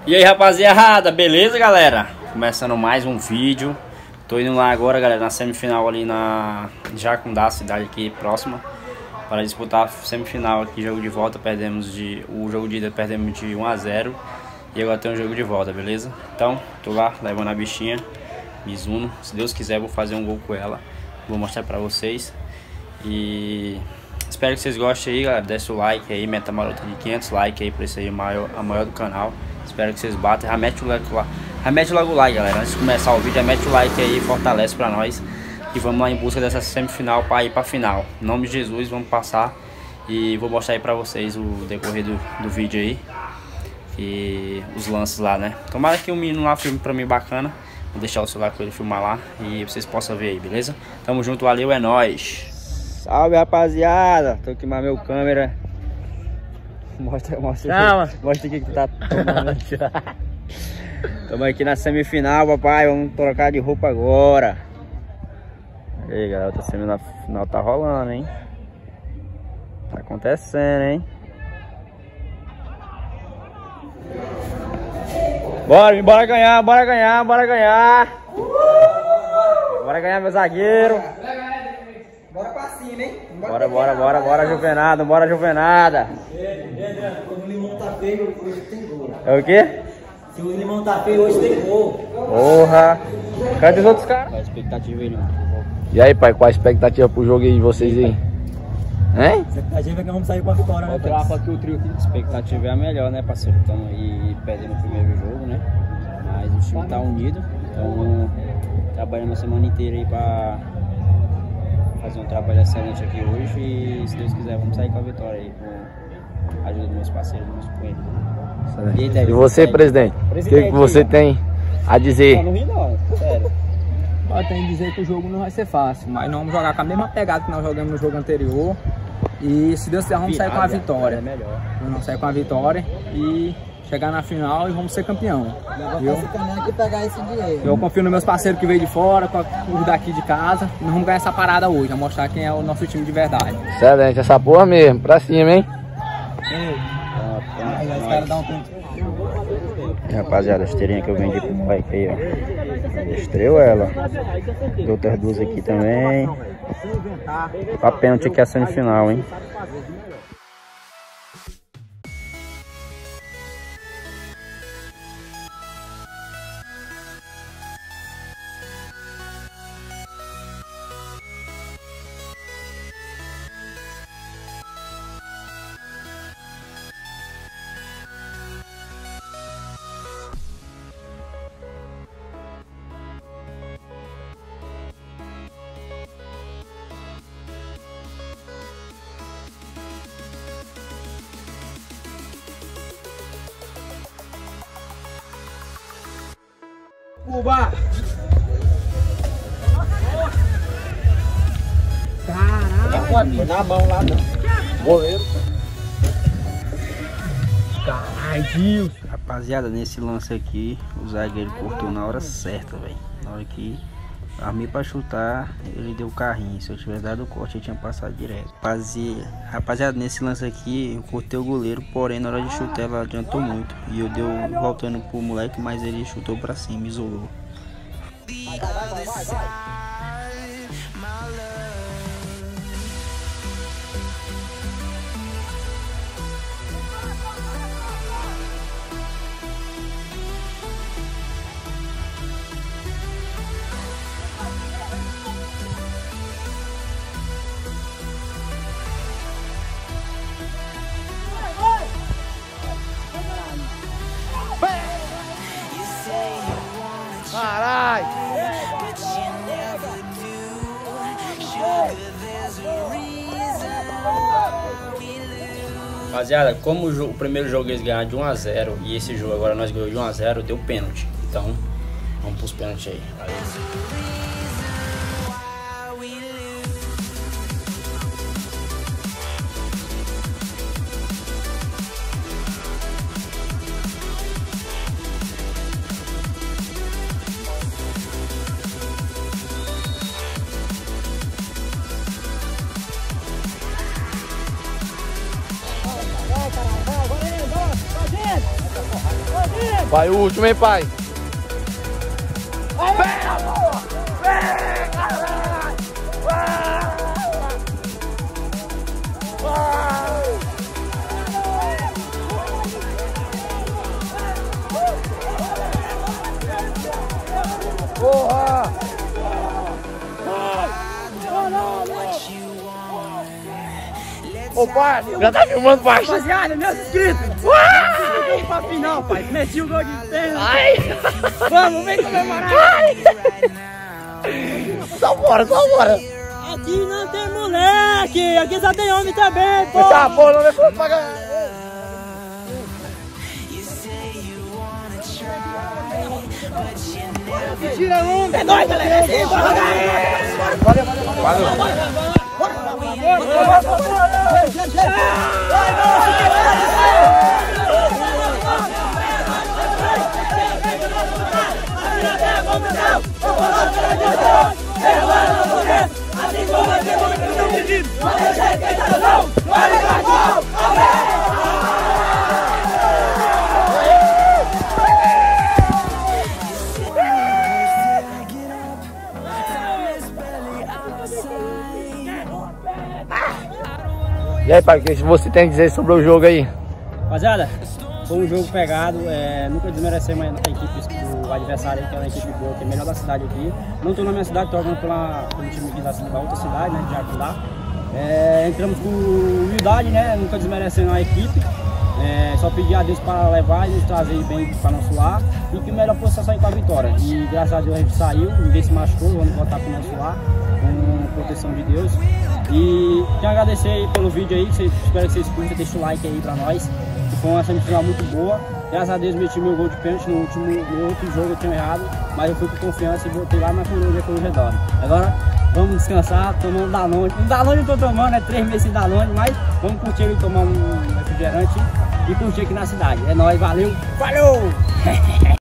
E aí, rapaziada, beleza, galera? Começando mais um vídeo. Tô indo lá agora, galera, na semifinal ali na Jacundá, cidade aqui próxima, para disputar a semifinal aqui, jogo de volta. O jogo de ida perdemos de 1 a 0 e agora tem um jogo de volta, beleza? Então, tô lá levando a bichinha Mizuno. Se Deus quiser, vou fazer um gol com ela. Vou mostrar pra vocês. E espero que vocês gostem aí, galera. Desce o like aí, meta marota de 500 likes aí pra esse aí, a maior do canal. Espero que vocês batam. Já mete logo o like, galera. Antes de começar o vídeo, já mete o like aí, fortalece pra nós. E vamos lá em busca dessa semifinal pra ir pra final. Em nome de Jesus, vamos passar. E vou mostrar aí pra vocês o decorrer do vídeo aí. E os lances lá, né? Tomara que o menino lá filme pra mim bacana. Vou deixar o celular com ele filmar lá e vocês possam ver aí, beleza? Tamo junto, valeu, é nóis. Salve, rapaziada. Tô aqui com meu câmera. Mostra aqui que tu tá tomando. Tamo aqui na semifinal, papai. Vamos trocar de roupa agora. E aí, galera, a semifinal tá rolando, hein? Tá acontecendo, hein? Bora ganhar. Bora ganhar, meu zagueiro. Bora pra cima, hein? Bora, Juvenada. Quando o limão tá feio, hoje tem gol. É o quê? Se o limão tá feio, hoje tem gol. Porra. Cadê os outros caras? Qual a expectativa aí, irmão? E aí, pai, qual a expectativa pro jogo aí de vocês aí? Hein? A expectativa é que vamos sair com a vitória, né? O trio aqui. A expectativa é a melhor, né, parceiro? Estamos aí perdendo o primeiro jogo, né? Mas o time tá unido. Então, trabalhando a semana inteira aí pra fazer um trabalho excelente aqui hoje. E se Deus quiser, vamos sair com a vitória aí, com a ajuda dos meus parceiros, dos meus companheiros. E você, presidente? O que você tem a dizer? Não ri não, sério. Eu tenho que dizer que o jogo não vai ser fácil, mas nós vamos jogar com a mesma pegada que nós jogamos no jogo anterior. E se Deus quiser, vamos sair com a vitória. Vamos sair com a vitória e chegar na final e vamos ser campeão. Eu confio nos meus parceiros que veio de fora, com os daqui de casa. Nós vamos ganhar essa parada hoje, vamos mostrar quem é o nosso time de verdade. Excelente, essa porra mesmo, pra cima, hein? Rapaziada, a esteirinha que eu vendi pro moleque aí, ó. Estreou ela. Deu outras duas aqui também. Pra pênalti aqui a semifinal, hein? Cuba! Caralho! Foi na mão lá, goleiro. Caralho, Gil! Rapaziada, nesse lance aqui, o zagueiro cortou na hora certa, velho. Na hora que armei pra chutar, ele deu o carrinho. Se eu tivesse dado o corte, eu tinha passado direto. Rapaziada, nesse lance aqui, eu cortei o goleiro, porém na hora de chutar ela adiantou muito. E eu deu voltando pro moleque, mas ele chutou pra cima, isolou. Caralho! Rapaziada, como o primeiro jogo eles ganharam de 1 a 0 e esse jogo agora nós ganhamos de 1 a 0, deu pênalti. Então, vamos pros pênaltis aí. Valeu. Vai o último, hein, pai? Vem, amor! Vem, caralho! Porra! Ô pai, já tá filmando, pai? Rapaziada, meus inscritos! Vamos pra final, pai! Meti o gol de pênalti! Ai! Vamos, vem comemorar! Só bora, só bora! Aqui não tem moleque! Aqui só tem homem também, pô! Tá, porra, não é pra pagar! Tira um! É nóis, galera! Valeu, valeu, valeu! E aí, pai, o que você tem a dizer sobre o jogo aí? Rapaziada, foi um jogo pegado, nunca desmerecemos a equipe do adversário, que é uma equipe boa, que é a melhor da cidade aqui. Não estou na minha cidade, estou jogando pelo time aqui da outra cidade, né, de Jacundá. Entramos com humildade, né, nunca desmerecendo a equipe. Só pedir a Deus para levar e nos trazer bem para nosso lar e que o melhor possa sair com a vitória. E graças a Deus a gente saiu, ninguém se machucou, vamos voltar para o nosso lar com proteção de Deus. E quero agradecer aí pelo vídeo aí, espero que vocês curtam, deixa o like aí para nós, que foi uma semifinal muito boa. Graças a Deus meti meu gol de pênalti no outro jogo, eu tinha errado, mas eu fui com confiança e voltei lá na Coruja redonda. Agora vamos descansar, tomando Danone. Um Danone eu tô tomando, 3 meses de Danone, mas vamos curtir e tomar um refrigerante e curtir aqui na cidade. É nóis, valeu, falou!